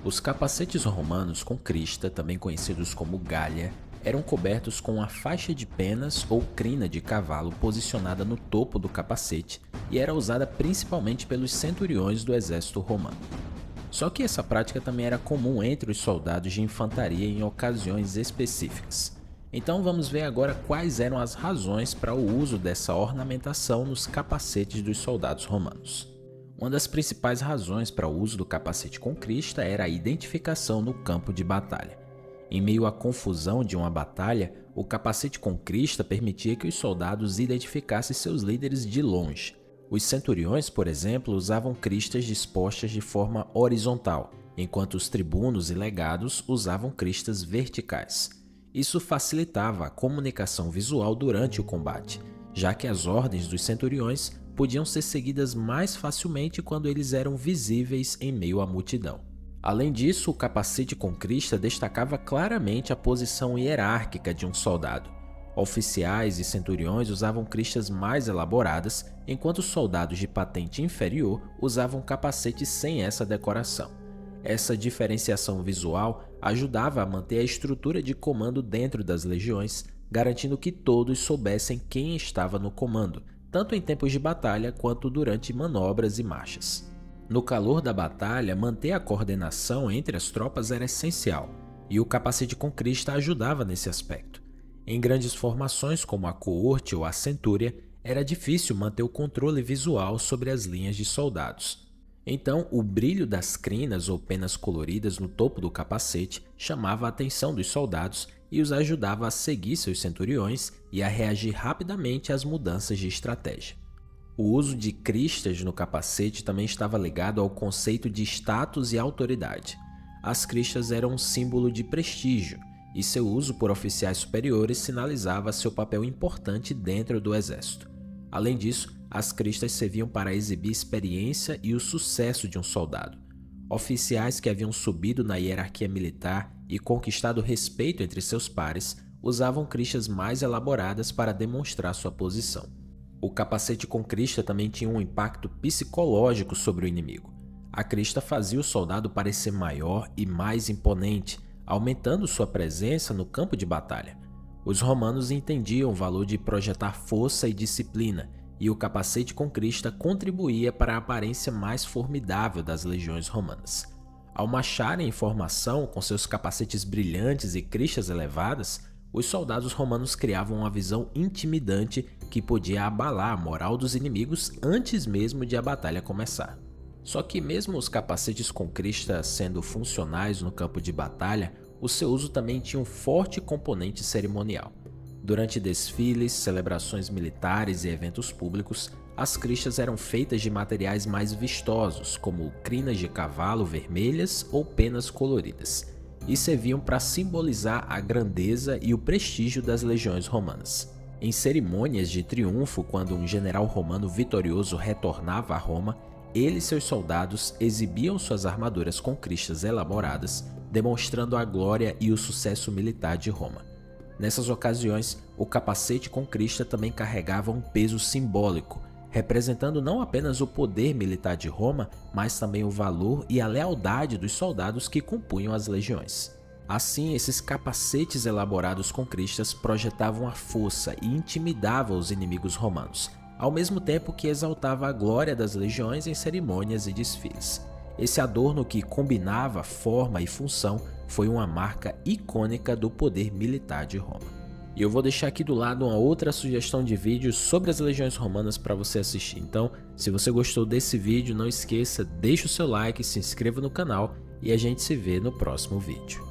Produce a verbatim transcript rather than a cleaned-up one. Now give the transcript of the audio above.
Os capacetes romanos com crista, também conhecidos como galha, eram cobertos com uma faixa de penas ou crina de cavalo posicionada no topo do capacete e era usada principalmente pelos centuriões do exército romano. Só que essa prática também era comum entre os soldados de infantaria em ocasiões específicas. Então vamos ver agora quais eram as razões para o uso dessa ornamentação nos capacetes dos soldados romanos. Uma das principais razões para o uso do capacete com crista era a identificação no campo de batalha. Em meio à confusão de uma batalha, o capacete com crista permitia que os soldados identificassem seus líderes de longe. Os centuriões, por exemplo, usavam cristas dispostas de forma horizontal, enquanto os tribunos e legados usavam cristas verticais. Isso facilitava a comunicação visual durante o combate, já que as ordens dos centuriões podiam ser seguidas mais facilmente quando eles eram visíveis em meio à multidão. Além disso, o capacete com crista destacava claramente a posição hierárquica de um soldado. Oficiais e centuriões usavam cristas mais elaboradas, enquanto soldados de patente inferior usavam capacetes sem essa decoração. Essa diferenciação visual ajudava a manter a estrutura de comando dentro das legiões, garantindo que todos soubessem quem estava no comando, tanto em tempos de batalha quanto durante manobras e marchas. No calor da batalha, manter a coordenação entre as tropas era essencial, e o capacete com crista ajudava nesse aspecto. Em grandes formações como a coorte ou a centúria, era difícil manter o controle visual sobre as linhas de soldados. Então, o brilho das crinas ou penas coloridas no topo do capacete chamava a atenção dos soldados e os ajudava a seguir seus centuriões e a reagir rapidamente às mudanças de estratégia. O uso de cristas no capacete também estava ligado ao conceito de status e autoridade. As cristas eram um símbolo de prestígio, e seu uso por oficiais superiores sinalizava seu papel importante dentro do exército. Além disso, as cristas serviam para exibir experiência e o sucesso de um soldado. Oficiais que haviam subido na hierarquia militar e conquistado respeito entre seus pares usavam cristas mais elaboradas para demonstrar sua posição. O capacete com crista também tinha um impacto psicológico sobre o inimigo. A crista fazia o soldado parecer maior e mais imponente, aumentando sua presença no campo de batalha. Os romanos entendiam o valor de projetar força e disciplina, e o capacete com crista contribuía para a aparência mais formidável das legiões romanas. Ao marcharem em formação com seus capacetes brilhantes e cristas elevadas, os soldados romanos criavam uma visão intimidante que podia abalar a moral dos inimigos antes mesmo de a batalha começar. Só que mesmo os capacetes com crista sendo funcionais no campo de batalha, o seu uso também tinha um forte componente cerimonial. Durante desfiles, celebrações militares e eventos públicos, as cristas eram feitas de materiais mais vistosos, como crinas de cavalo vermelhas ou penas coloridas, e serviam para simbolizar a grandeza e o prestígio das legiões romanas. Em cerimônias de triunfo, quando um general romano vitorioso retornava a Roma, ele e seus soldados exibiam suas armaduras com cristas elaboradas, demonstrando a glória e o sucesso militar de Roma. Nessas ocasiões, o capacete com crista também carregava um peso simbólico, representando não apenas o poder militar de Roma, mas também o valor e a lealdade dos soldados que compunham as legiões. Assim, esses capacetes elaborados com cristas projetavam a força e intimidavam os inimigos romanos, ao mesmo tempo que exaltava a glória das legiões em cerimônias e desfiles. Esse adorno, que combinava forma e função, foi uma marca icônica do poder militar de Roma. E eu vou deixar aqui do lado uma outra sugestão de vídeo sobre as legiões romanas para você assistir. Então, se você gostou desse vídeo, não esqueça, deixe o seu like, se inscreva no canal e a gente se vê no próximo vídeo.